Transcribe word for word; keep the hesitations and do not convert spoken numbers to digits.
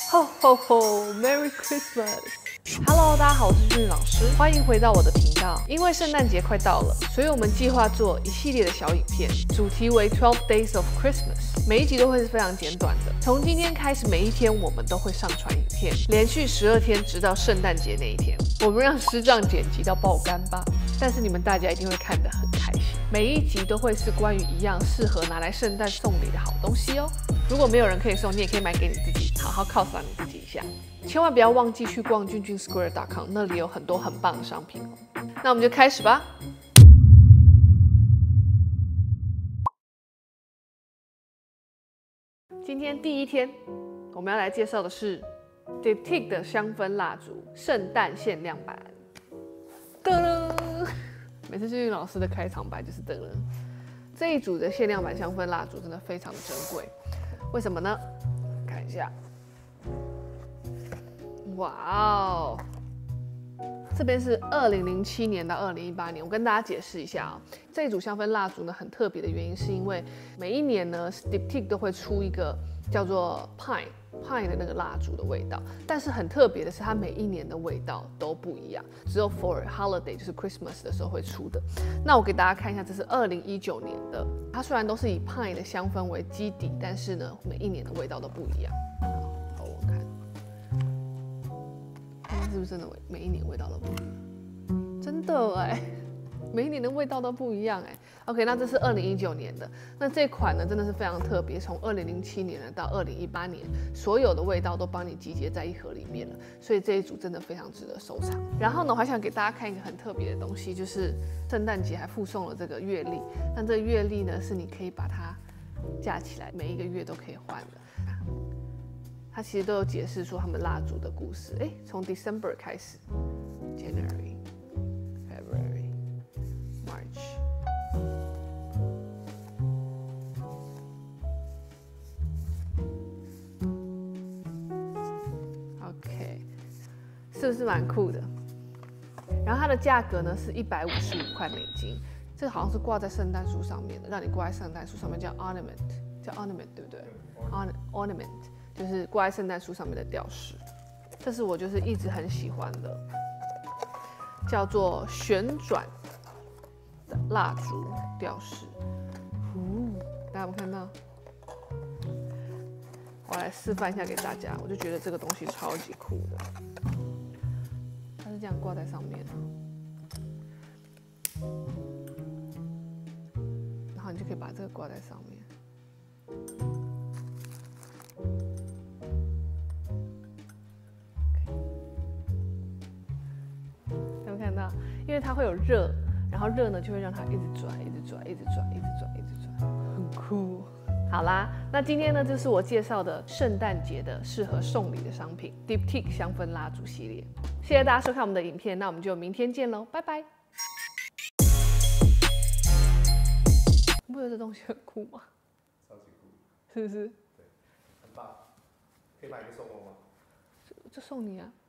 Ho ho ho! Merry Christmas! Hello， 大家好，我是俊俊老师，欢迎回到我的频道。因为圣诞节快到了，所以我们计划做一系列的小影片，主题为 twelve Days of Christmas， 每一集都会是非常简短的。从今天开始，每一天我们都会上传影片，连续十二天，直到圣诞节那一天。我们让师丈剪辑到爆肝吧，但是你们大家一定会看得很开心。每一集都会是关于一样适合拿来圣诞送礼的好东西哦。如果没有人可以送，你也可以买给你自己，好好犒赏你自己一下。千万不要忘记去逛俊俊 square dot com， 那里有很多很棒的商品哦。那我们就开始吧。今天第一天，我们要来介绍的是 Diptyque 的香氛蜡烛圣诞限量版。噔噔，每次俊俊老师的开场白就是噔噔。这一组的限量版香氛蜡烛真的非常的珍贵，为什么呢？看一下。哇哦！这边是二零零七年到二零一八年，我跟大家解释一下啊、哦。这一组香氛蜡烛呢，很特别的原因是因为每一年呢 ，Diptyque 都会出一个叫做 Pine Pine 的那个蜡烛的味道，但是很特别的是，它每一年的味道都不一样，只有 for holiday 就是 Christmas 的时候会出的。那我给大家看一下，这是二零一九年的，它虽然都是以 Pine 的香氛为基底，但是呢，每一年的味道都不一样。好，我看。是不是真的每一年味道都不一样？真的哎，每一年的味道都不一样哎。OK， 那这是二零一九年的，那这款呢真的是非常特别，从二零零七年到二零一八年，所有的味道都帮你集结在一盒里面了，所以这一组真的非常值得收藏。然后呢，我还想给大家看一个很特别的东西，就是圣诞节还附送了这个月历。那这个月历呢，是你可以把它架起来，每一个月都可以换的。它其实都有解释出他们蜡烛的故事。哎，从 December 开始 ，January, February, March。OK， 是不是蛮酷的？然后它的价格呢是一百五十五块美金，这个好像是挂在圣诞树上面的，让你挂在圣诞树上面叫 ornament， 叫 ornament 对不对 ？ornament。就是挂在圣诞树上面的吊饰，这是我就是一直很喜欢的，叫做旋转的蜡烛吊饰。呜，大家有没有看到？我来示范一下给大家，我就觉得这个东西超级酷的。它是这样挂在上面的，然后你就可以把这个挂在上面。看到，因为它会有热，然后热呢就会让它一直转，一直转，一直转，一直转，一直转，很酷。好啦，那今天呢，这是我介绍的圣诞节的适合送礼的商品 ，Diptyque 香氛蜡烛系列。谢谢大家收看我们的影片，那我们就明天见喽，拜拜。你不觉得这东西很酷吗？ 超级酷， 是不是？ 对，很棒。可以买一个送我吗？ 就送你啊。